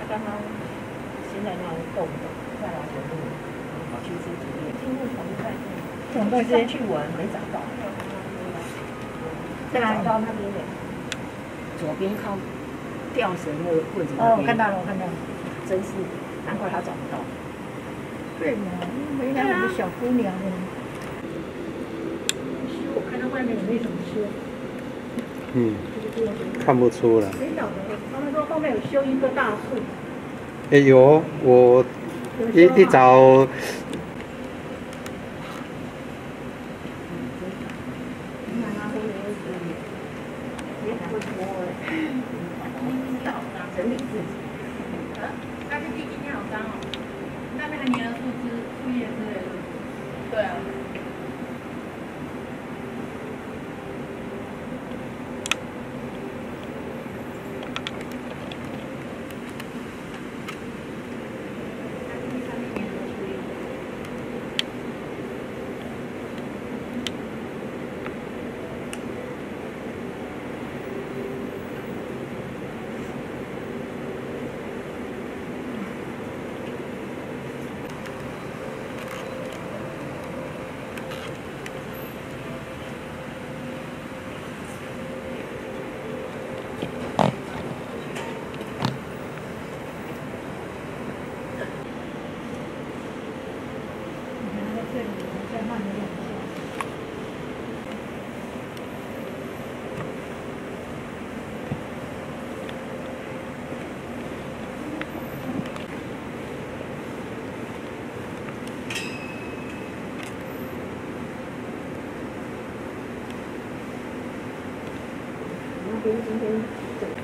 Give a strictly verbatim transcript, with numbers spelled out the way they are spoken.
刚刚现在那动的，再来走路，跑去这几页，进入同一块地， 总共再去闻没找到，再找到那边的左边靠吊绳那个棍子那边。 哦，我看到了，我看到了， 真是难怪他找不到。 对嘛，没来我们小姑娘呢。修，我看到外面也没什么修。 嗯，看不出来。 谁晓得？他们说后面有修一棵大树。 哎有，我一一早。 整理自己。 啊，那边地今天好脏哦，那边还粘了树枝、树叶之类的。对啊。 那边今天整